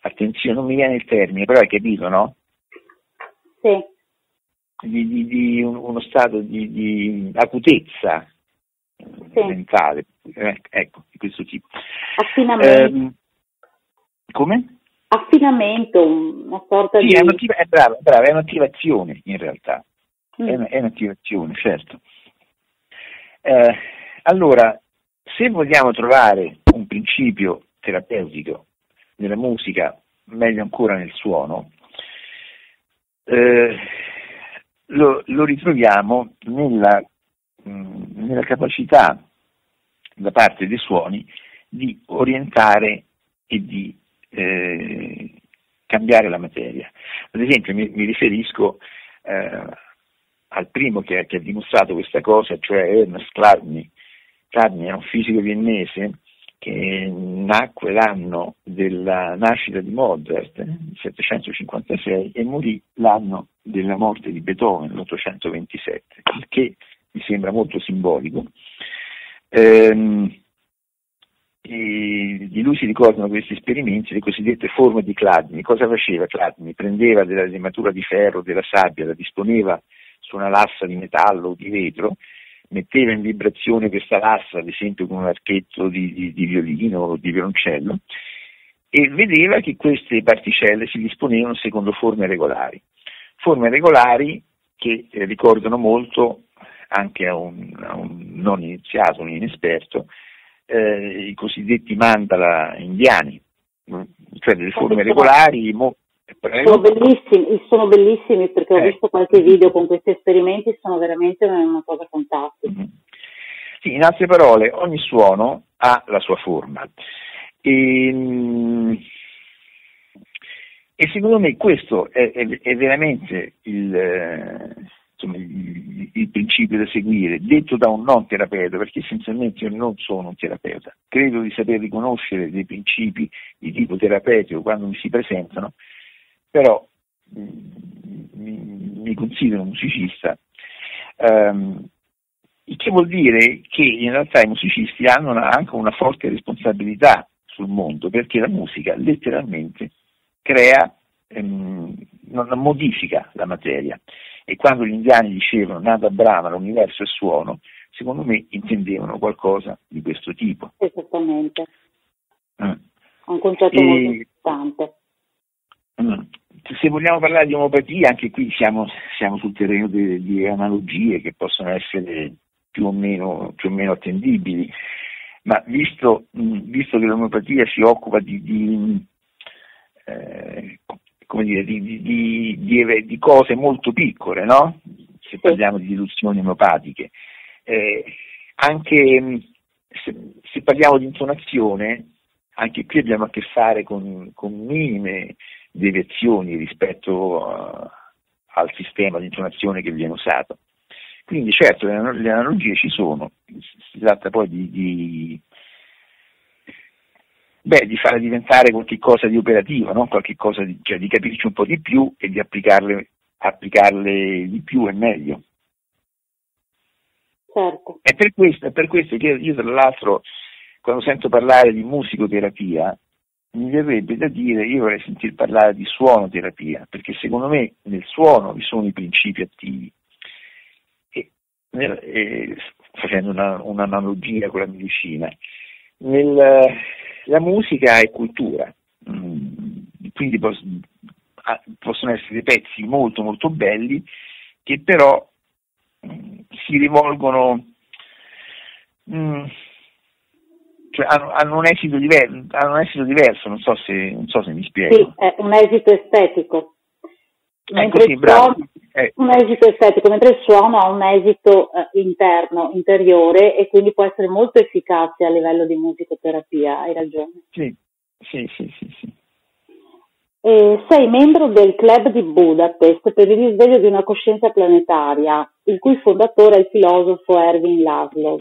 attenzione, non mi viene il termine, però hai capito, no? Sì. Di, di, di un, uno stato di, di acutezza sì. mentale, eh, ecco, di questo tipo. Affinamento. Eh, come? Affinamento, una sorta sì, di... È, un'attiva, è, brava, brava, è un'attivazione in realtà, mm. è, una, è un'attivazione, certo. Eh, allora, se vogliamo trovare un principio terapeutico nella musica, meglio ancora nel suono, eh, lo, lo ritroviamo nella, mh, nella capacità da parte dei suoni di orientare e di eh, cambiare la materia. Ad esempio mi, mi riferisco eh, al primo che, che ha dimostrato questa cosa, cioè Ernst Chladni. Chladni è un fisico viennese che nacque l'anno della nascita di Mozart, il settecentocinquantasei, e morì l'anno della morte di Beethoven, l'ottocentoventisette, il che mi sembra molto simbolico. Ehm, e di lui si ricordano questi esperimenti, le cosiddette forme di Chladni. Cosa faceva Chladni? Prendeva della limatura di ferro, della sabbia, la disponeva su una lassa di metallo o di vetro, metteva in vibrazione questa lassa, ad esempio con un archetto di, di, di violino o di violoncello, e vedeva che queste particelle si disponevano secondo forme regolari. Forme regolari che eh, ricordano molto anche a un, a un non iniziato, un inesperto, eh, i cosiddetti mandala indiani, cioè delle forme regolari. Mo- sono bellissimi, sono bellissimi perché ho eh. visto qualche video con questi esperimenti, sono veramente una cosa fantastica. Mm-hmm. Sì, in altre parole, ogni suono ha la sua forma. E, e secondo me questo è, è, è veramente il, insomma, il, il principio da seguire, detto da un non terapeuta, perché essenzialmente io non sono un terapeuta. Credo di saper riconoscere dei principi di tipo terapeutico quando mi si presentano, però mi, mi considero un musicista, um, il che vuol dire che in realtà i musicisti hanno una, anche una forte responsabilità sul mondo, perché la musica letteralmente crea, ehm, non modifica la materia. E quando gli indiani dicevano Nada Brahma, l'universo è suono, secondo me intendevano qualcosa di questo tipo. Esattamente. Mm. È un concetto e, molto importante. Mm. Se vogliamo parlare di omeopatia, anche qui siamo, siamo sul terreno di, di analogie che possono essere più o meno, più o meno attendibili, ma visto, mh, visto che l'omeopatia si occupa di, di, eh, come dire, di, di, di, di, di cose molto piccole, no? Se parliamo di diluzioni omeopatiche, eh, anche se, se parliamo di intonazione, anche qui abbiamo a che fare con, con minime deviazioni rispetto uh, al sistema di intonazione che viene usato. Quindi certo le, le analogie ci sono, si tratta poi di, di, beh, di fare diventare qualche cosa di operativo, no? Qualche cosa di, cioè di capirci un po' di più e di applicarle, applicarle di più e meglio. Certo. È per questo, è per questo che io tra l'altro quando sento parlare di musicoterapia mi verrebbe da dire, io vorrei sentir parlare di suonoterapia, perché secondo me nel suono vi sono i principi attivi. E, e, facendo una, un'analogia con la medicina, nel, la musica è cultura, mm, quindi pos, possono essere dei pezzi molto molto belli che però mm, si rivolgono mm, cioè hanno, hanno, un esito diverso, hanno un esito diverso, non so se, non so se mi spiego. Sì, è un esito estetico. Ecco, sì, bravo. Eh. Un esito estetico, mentre il suono ha un esito eh, interno, interiore, e quindi può essere molto efficace a livello di musicoterapia, hai ragione. Sì, sì, sì, sì, sì. E sei membro del club di Budapest per il risveglio di una coscienza planetaria, il cui fondatore è il filosofo Ervin Laszlo.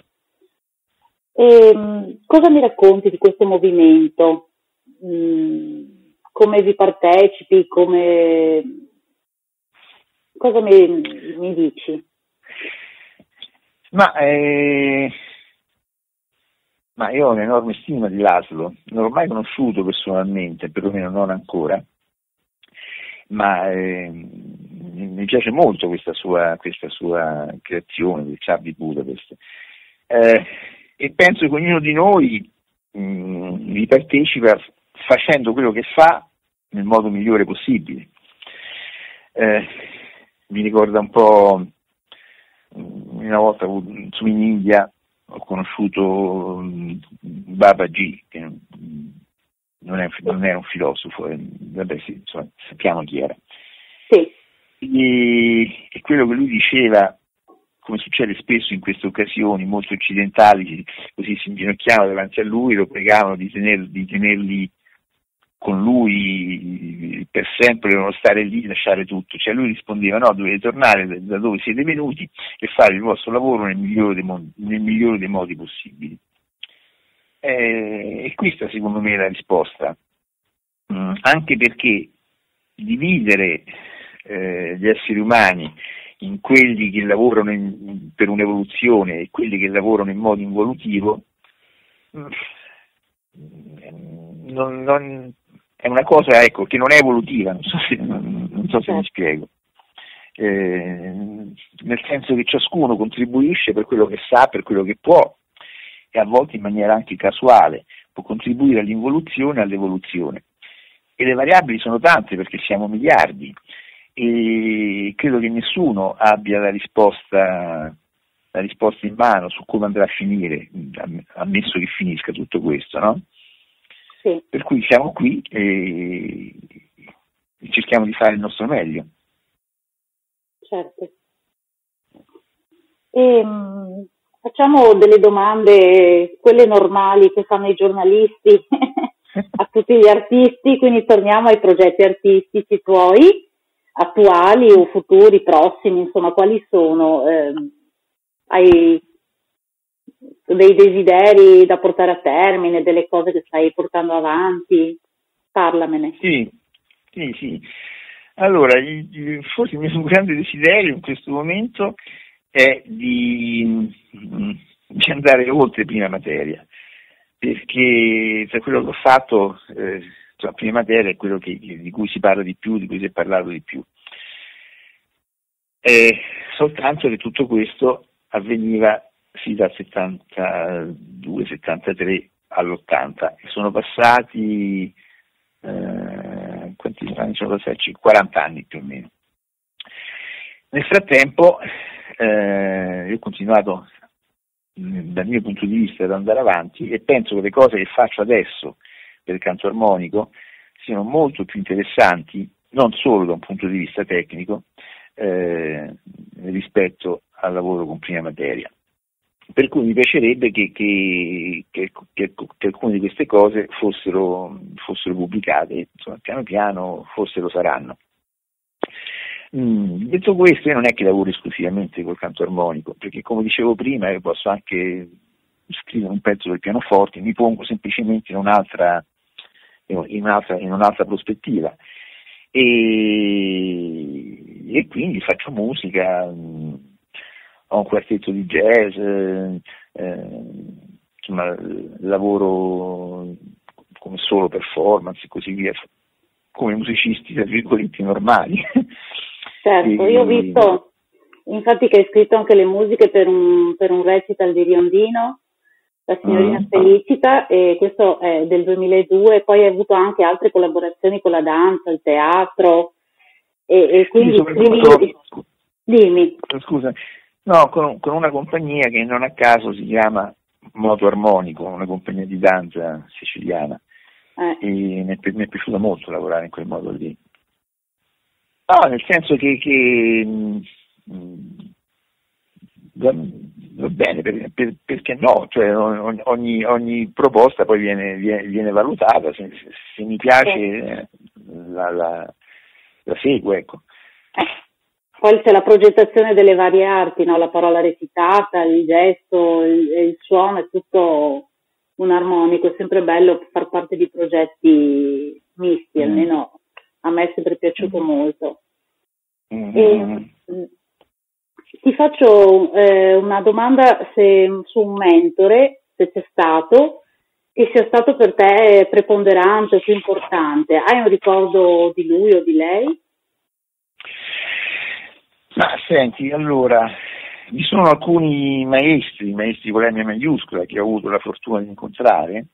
E, cosa mi racconti di questo movimento? Mm, come vi partecipi? Come... Cosa mi, mi dici? Ma eh, ma io ho un'enorme stima di Laszlo, non l'ho mai conosciuto personalmente, perlomeno non ancora, ma eh, mi piace molto questa sua, questa sua creazione del Club di Budapest, eh, e penso che ognuno di noi mh, vi partecipa facendo quello che fa nel modo migliore possibile. Eh, mi ricorda un po', una volta su in India ho conosciuto Babaji, che non è, non è un filosofo, eh, vabbè, sì, insomma, sappiamo chi era. Sì. E, e quello che lui diceva, come succede spesso in queste occasioni, molti occidentali così si inginocchiavano davanti a lui, lo pregavano di, tener, di tenerli con lui per sempre, devono stare lì, lasciare tutto. Cioè lui rispondeva: no, dovete tornare da dove siete venuti e fare il vostro lavoro nel migliore dei modi, nel migliore dei modi possibili. Eh, e questa secondo me è la risposta, mm, anche perché dividere eh, gli esseri umani in quelli che lavorano in, per un'evoluzione e quelli che lavorano in modo involutivo mm, non, non, è una cosa, ecco, che non è evolutiva, non so se, non, non so se mi spiego. Eh, nel senso che ciascuno contribuisce per quello che sa, per quello che può, e a volte in maniera anche casuale può contribuire all'involuzione e all'evoluzione. E le variabili sono tante, perché siamo miliardi, e credo che nessuno abbia la risposta, la risposta in mano su come andrà a finire, ammesso che finisca tutto questo, no? Sì. Per cui siamo qui e cerchiamo di fare il nostro meglio. Certo. E, mh, facciamo delle domande, quelle normali che fanno i giornalisti a tutti gli artisti, quindi torniamo ai progetti artistici tuoi, attuali o futuri, prossimi, insomma, quali sono? Eh, hai dei desideri da portare a termine, delle cose che stai portando avanti? Parlamene. Sì, sì, sì. Allora, forse il mio grande desiderio in questo momento è di, di andare oltre Prima Materia, perché tra quello che ho fatto, eh, la Prima Materia è quello che, di cui si parla di più, di cui si è parlato di più. Eh, soltanto che tutto questo avveniva sì dal settantadue settantatré all'ottanta, e sono passati eh, quanti anni sono passati? quaranta anni più o meno. Nel frattempo eh, io ho continuato dal mio punto di vista ad andare avanti, e penso che le cose che faccio adesso per il canto armonico siano molto più interessanti, non solo da un punto di vista tecnico, eh, rispetto al lavoro con Prima Materia. Per cui mi piacerebbe che, che, che, che, che alcune di queste cose fossero, fossero pubblicate, insomma, piano piano forse lo saranno. Mm, detto questo, io non è che lavoro esclusivamente col canto armonico, perché come dicevo prima io posso anche scrivere un pezzo del pianoforte, mi pongo semplicemente in un'altra, in un'altra, in un'altra prospettiva, e, e quindi faccio musica, mh, ho un quartetto di jazz, eh, eh, insomma, lavoro come solo performance e così via, come musicisti tra virgolette normali. Certo, e, io ho visto infatti che hai scritto anche le musiche per un, per un recital di Riondino, La signorina uh, Felicita, e questo è del duemiladue, poi hai avuto anche altre collaborazioni con la danza, il teatro, e, e quindi scrivi... Dimmi. Scusa, no, con, con una compagnia che non a caso si chiama Moto Armonico, una compagnia di danza siciliana, eh. e mi è, mi è piaciuto molto lavorare in quel modo lì. No, nel senso che, che mh, va, va bene, per, per, perché no? Cioè, ogni, ogni proposta poi viene, viene, viene valutata, se, se mi piace la, la, la seguo, ecco. Poi c'è la progettazione delle varie arti, no? La parola recitata, il gesto, il, il suono, è tutto un armonico, è sempre bello far parte di progetti misti, mm. almeno a me è sempre piaciuto mm. molto. Mm. E, ti faccio eh, una domanda se, su un mentore se c'è stato, che sia stato per te preponderante o più importante. Hai un ricordo di lui o di lei? Ma senti, allora, vi sono alcuni maestri, maestri con la M maiuscola, che ho avuto la fortuna di incontrare,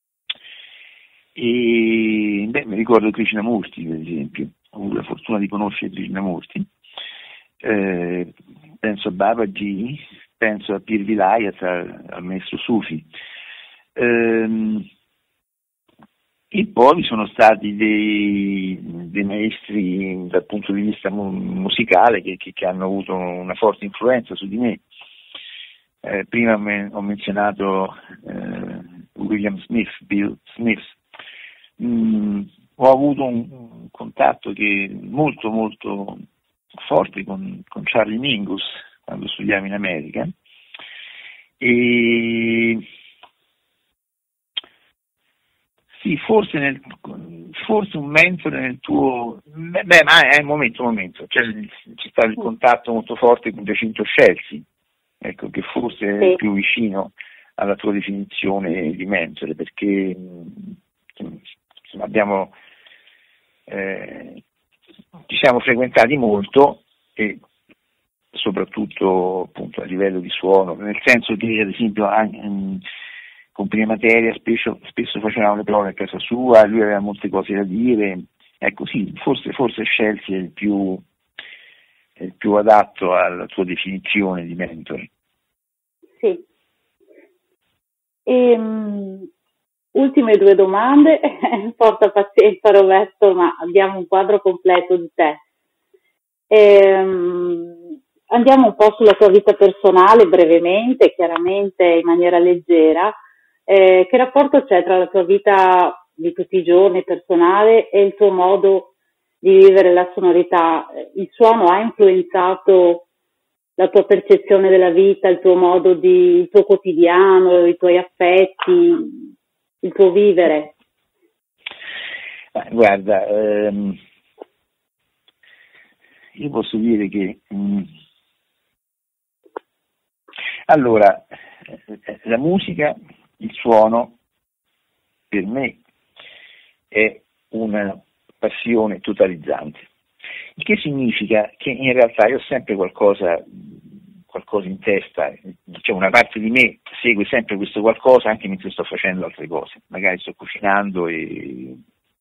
e beh, mi ricordo Krishnamurti, per esempio, ho avuto la fortuna di conoscere Krishnamurti, eh, penso a Babaji, penso a Pir Vilayat, al, al maestro Sufi. Ehm, e poi vi sono stati dei, dei maestri dal punto di vista mu- musicale che, che, che hanno avuto una forte influenza su di me. Eh, prima me, ho menzionato eh, William Smith, Bill Smith. Mm, ho avuto un, un contatto che molto molto forte con, con Charlie Mingus quando studiavo in America, e sì, forse, nel, forse un mentore nel tuo... Beh, ma è un momento, un momento. Cioè, c'è stato il contatto molto forte con Giacinto Scelsi, ecco, che forse è Sì. più vicino alla tua definizione di mentore, perché insomma, abbiamo, eh, ci siamo frequentati molto, e soprattutto appunto a livello di suono, nel senso che ad esempio anche, mh, con Prima Materia spesso, spesso facevamo le prove a casa sua, lui aveva molte cose da dire, ecco sì, forse, forse Scelsi è il più, è il più adatto alla tua definizione di mentore. Sì. E, um, ultime due domande, porta pazienza Roberto, ma abbiamo un quadro completo di te. E, um, andiamo un po' sulla tua vita personale, brevemente, chiaramente in maniera leggera. Eh, che rapporto c'è tra la tua vita di tutti i giorni personale e il tuo modo di vivere la sonorità? Il suono ha influenzato la tua percezione della vita, il tuo modo di, il tuo quotidiano, i tuoi affetti, il tuo vivere? Eh, guarda, ehm, io posso dire che mh, allora la musica, il suono, per me è una passione totalizzante, il che significa che in realtà io ho sempre qualcosa, qualcosa in testa, cioè una parte di me segue sempre questo qualcosa anche mentre sto facendo altre cose, magari sto cucinando, e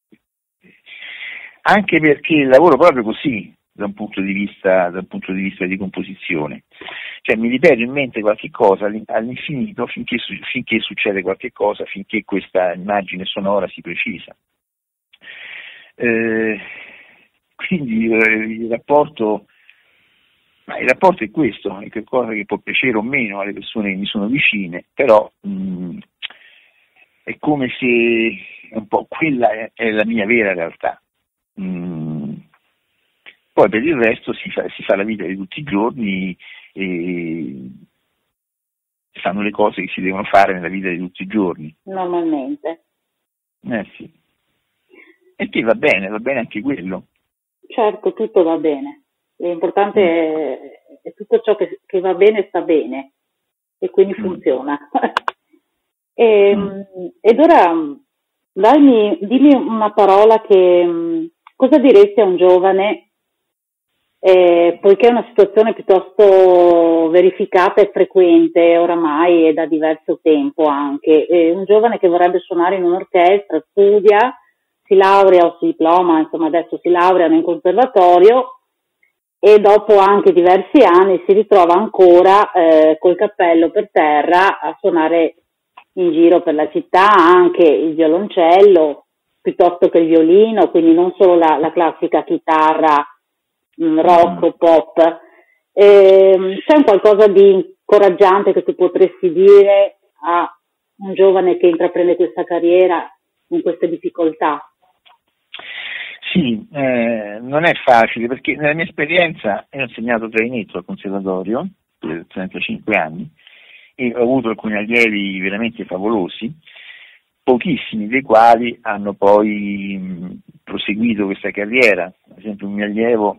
anche perché lavoro proprio così da un punto di vista, da un punto di vista di composizione. Cioè mi ripeto in mente qualche cosa all'infinito finché, finché succede qualche cosa, finché questa immagine sonora si precisa. Eh, quindi eh, il rapporto, ma il rapporto è questo, è qualcosa che può piacere o meno alle persone che mi sono vicine, però mh, è come se un po' quella è, è la mia vera realtà. Mh, poi per il resto si fa, si fa la vita di tutti i giorni, e fanno le cose che si devono fare nella vita di tutti i giorni. Normalmente. Eh sì. E che va bene, va bene anche quello. Certo, tutto va bene. L'importante mm. è, è tutto ciò che, che va bene sta bene, e quindi mm. funziona. e, mm. Ed ora dammi, dimmi una parola che cosa diresti a un giovane, Eh, poiché è una situazione piuttosto verificata e frequente oramai e da diverso tempo anche, eh, un giovane che vorrebbe suonare in un'orchestra, studia, si laurea o si diploma, insomma adesso si laureano in conservatorio, e dopo anche diversi anni si ritrova ancora eh, col cappello per terra a suonare in giro per la città anche il violoncello piuttosto che il violino, quindi non solo la, la classica chitarra rock o pop. Eh, c'è un qualcosa di incoraggiante che tu potresti dire a un giovane che intraprende questa carriera con queste difficoltà? Sì, eh, non è facile, perché nella mia esperienza io ho insegnato clarinetto al conservatorio per trentacinque anni e ho avuto alcuni allievi veramente favolosi, pochissimi dei quali hanno poi mh, proseguito questa carriera. Ad esempio un mio allievo,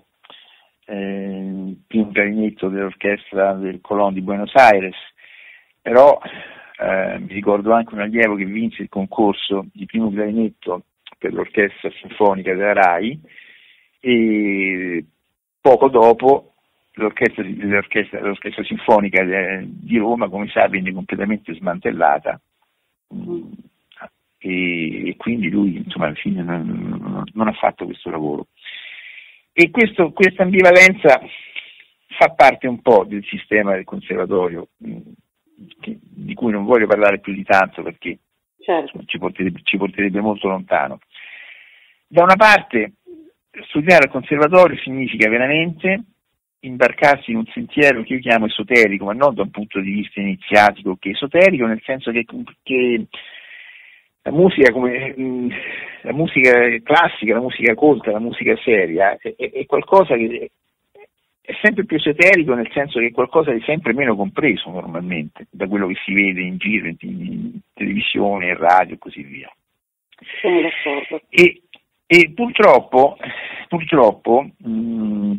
eh, primo clarinetto dell'orchestra del Colón di Buenos Aires, però eh, mi ricordo anche un allievo che vinse il concorso di primo clarinetto per l'orchestra sinfonica della RAI, e poco dopo l'orchestra, l'orchestra, l'orchestra sinfonica di Roma, come sa, venne completamente smantellata, mm. e, e quindi lui, insomma, alla fine non, non ha fatto questo lavoro. E questo, questa ambivalenza fa parte un po' del sistema del conservatorio, che, di cui non voglio parlare più di tanto perché certo. insomma, ci, porterebbe, ci porterebbe molto lontano. Da una parte, studiare al conservatorio significa veramente imbarcarsi in un sentiero che io chiamo esoterico, ma non da un punto di vista iniziatico, che esoterico nel senso che, che la musica, come mh, la musica classica, la musica colta, la musica seria, è, è qualcosa che è sempre più esoterico, nel senso che è qualcosa di sempre meno compreso normalmente, da quello che si vede in giro, in, in televisione, in radio e così via. Sono d'accordo. E, e purtroppo, purtroppo mh,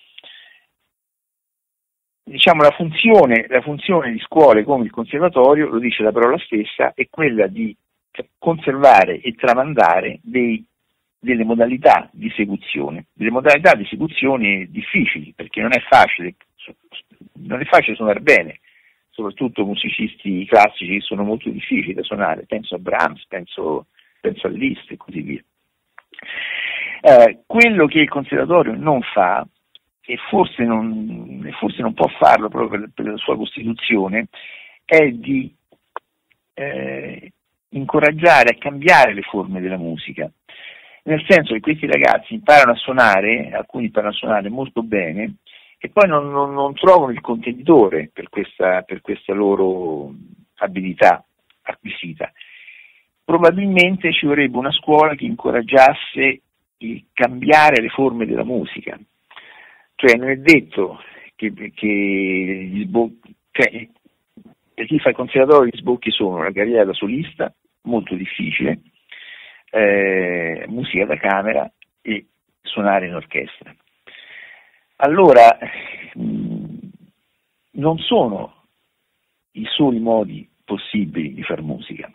diciamo la funzione, la funzione di scuole come il conservatorio, lo dice la parola stessa, è quella di conservare e tramandare dei, delle modalità di esecuzione, delle modalità di esecuzione difficili, perché non è facile, non è facile suonare bene, soprattutto musicisti classici che sono molto difficili da suonare, penso a Brahms, penso, penso a Liszt e così via. Eh, quello che il conservatorio non fa, e forse non, forse non può farlo proprio per, per la sua costituzione, è di eh, incoraggiare a cambiare le forme della musica, nel senso che questi ragazzi imparano a suonare, alcuni imparano a suonare molto bene, e poi non, non, non trovano il contenitore per questa, per questa loro abilità acquisita. Probabilmente ci vorrebbe una scuola che incoraggiasse il cambiare le forme della musica, cioè non è detto che, che gli sbocchi, cioè, per chi fa il conservatorio gli sbocchi sono la carriera da solista, molto difficile, eh, musica da camera e suonare in orchestra. Allora, mh, non sono i soli modi possibili di far musica.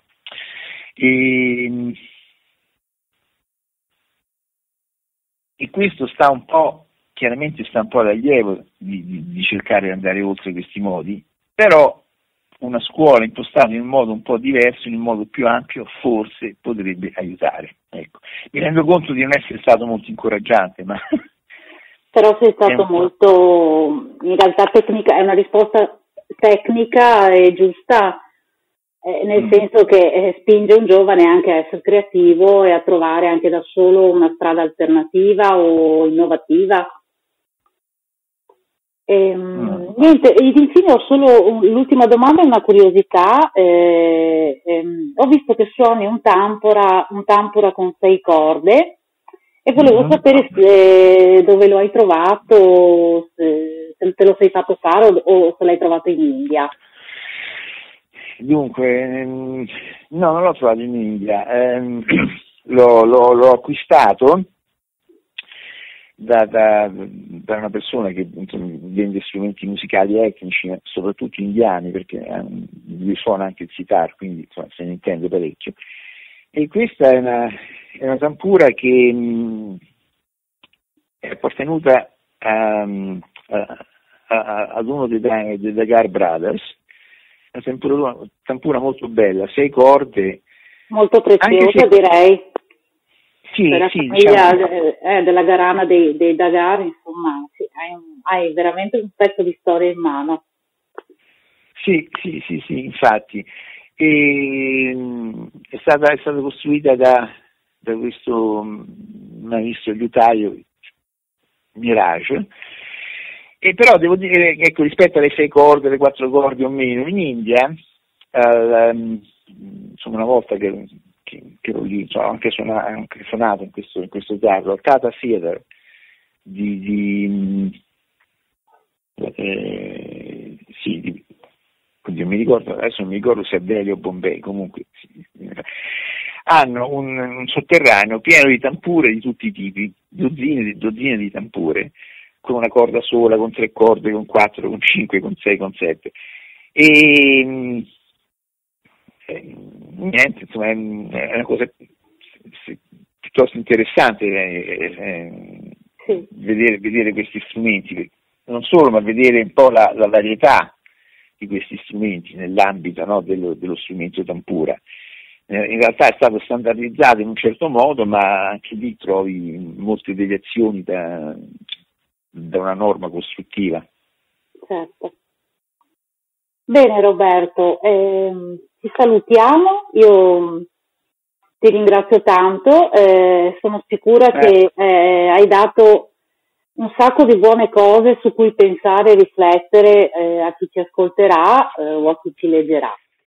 E, e questo sta un po', chiaramente sta un po' all'allievo di, di, di cercare di andare oltre questi modi, però una scuola impostata in un modo un po' diverso, in un modo più ampio, forse potrebbe aiutare. Ecco. Mi rendo conto di non essere stato molto incoraggiante, ma... Però sei stato molto, in realtà tecnica, è una risposta tecnica e giusta, eh, nel mm. senso che eh, spinge un giovane anche a essere creativo e a trovare anche da solo una strada alternativa o innovativa. Ehm, mm. Niente, infine ho solo l'ultima domanda e una curiosità. Eh, ehm, ho visto che suoni un tampora, un tampora con sei corde. E volevo mm-hmm. sapere se, dove lo hai trovato, se, se te lo sei fatto fare o, o se l'hai trovato in India. Dunque, no, non l'ho trovato in India, eh, l'ho, l'ho, l'ho acquistato da, da, da una persona che insomma, vende strumenti musicali etnici, soprattutto indiani, perché eh, lui suona anche il sitar, quindi insomma, se ne intende parecchio. E questa è una, è una tampura che mh, è appartenuta a, a, a, ad uno dei, dei Dagar Brothers, una tampura, tampura molto bella, sei corde. Molto preziosa, se, direi. Sì, per la sì, famiglia diciamo, eh, della Garana dei, dei Dagar, insomma, sì, hai, hai veramente un pezzo di storia in mano. Sì, sì, sì, sì, infatti. E, è, stata, è stata costruita da, da questo maestro liutaio Mirage, e però devo dire, ecco, rispetto alle sei corde, le quattro corde o meno, in India, eh, insomma, una volta che, che, che ero lì, cioè, ho anche, suonato, anche suonato in questo, in questo teatro, al Tata Theatre di, di, eh, sì, di Oddio, mi ricordo, adesso non mi ricordo se è Delhi o Bombay, comunque hanno un, un sotterraneo pieno di tampure di tutti i tipi, dozzine di, dozzine di tampure, con una corda sola, con tre corde, con quattro, con cinque, con sei, con sette. E, eh, niente, insomma, è, è una cosa piuttosto interessante eh, eh, sì. vedere, vedere questi strumenti, non solo, ma vedere un po' la, la varietà di questi strumenti nell'ambito, no, dello, dello strumento tampura. Eh, in realtà è stato standardizzato in un certo modo, ma anche lì trovi molte deviazioni da, da una norma costruttiva. Certo. Bene Roberto, ehm, ci salutiamo, io ti ringrazio tanto, eh, sono sicura eh. che eh, hai dato un sacco di buone cose su cui pensare e riflettere eh, a chi ci ascolterà eh, o a chi ci leggerà.